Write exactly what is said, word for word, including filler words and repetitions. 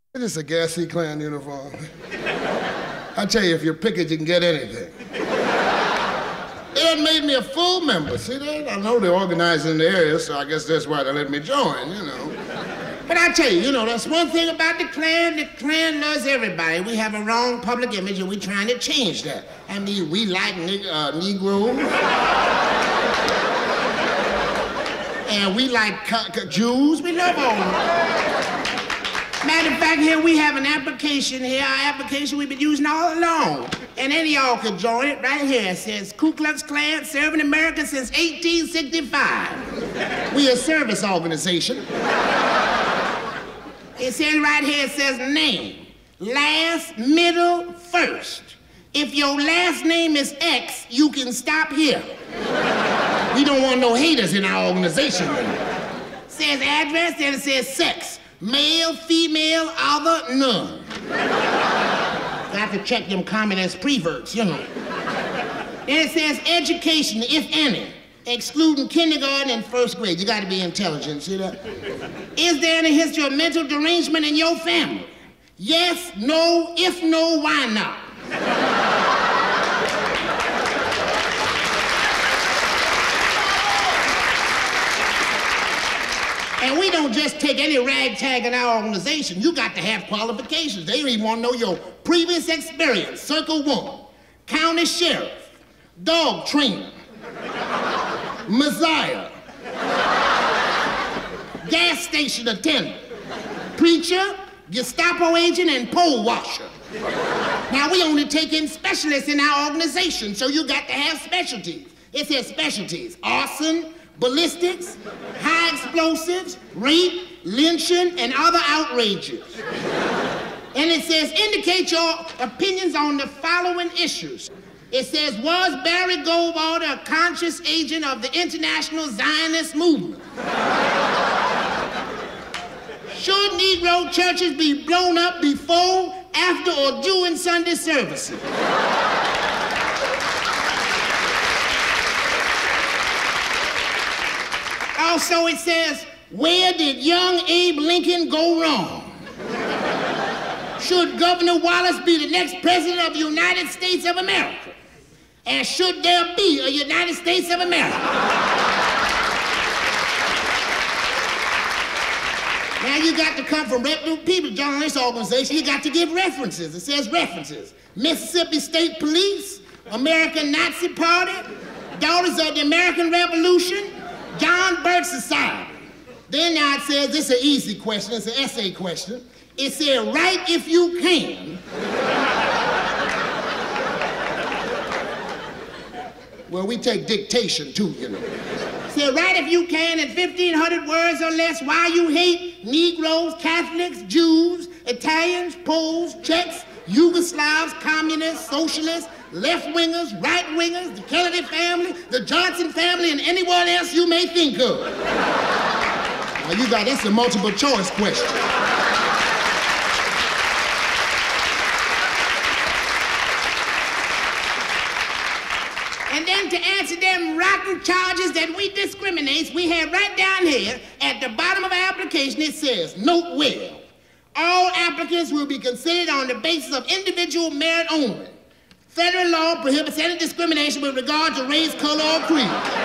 It's just a gassy Klan uniform. I tell you, if you pick it, you can get anything. It made me a full member. See that? I know they're organizing in the area, so I guess that's why they let me join, you know. But I tell you, you know, that's one thing about the Klan. The Klan loves everybody. We have a wrong public image, and we're trying to change that. I mean, we like ne uh, Negroes. And we like Jews. We love all of them. Matter of fact, here we have an application here, our application we've been using all along. And any of y'all can join it right here. It says Ku Klux Klan serving America since eighteen sixty-five. We a service organization. It says right here, it says name, last, middle, first. If your last name is X, you can stop here. We don't want no haters in our organization. It says address, then it says sex. Male, female, other, none. Got to check them communist preverts, you know. Then it says education, if any, excluding kindergarten and first grade. You got to be intelligent, see that? Is there any history of mental derangement in your family? Yes, no, if no, why not? And we don't just take any ragtag in our organization. You got to have qualifications. They don't even want to know your previous experience. Circle one, county sheriff, dog trainer, Messiah, gas station attendant, preacher, Gestapo agent, and pole washer. Now, we only take in specialists in our organization, so you got to have specialties. It says specialties, arson, ballistics, high explosives, rape, lynching, and other outrages. And it says, indicate your opinions on the following issues. It says, was Barry Goldwater a conscious agent of the international Zionist movement? Should Negro churches be blown up before, after, or during Sunday services? Also, it says, where did young Abe Lincoln go wrong? Should Governor Wallace be the next president of the United States of America? And should there be a United States of America? Now, you got to come from reputable people to join this organization. You got to give references. It says references. Mississippi State Police, American Nazi Party, Daughters of the American Revolution, John Birch Society. Then now it says, this is an easy question, it's an essay question. It said, write if you can. Well, we take dictation too, you know. It said, write if you can in fifteen hundred words or less why you hate Negroes, Catholics, Jews, Italians, Poles, Czechs, Yugoslavs, communists, socialists, left-wingers, right-wingers, the Kennedy family, the Johnson family, and anyone else you may think of. Now you got, that's a multiple choice question. And then to answer them rotten charges that we discriminate, we have right down here at the bottom of our application, it says, note well, all applicants will be considered on the basis of individual merit only. Federal law prohibits any discrimination with regard to race, color, or creed.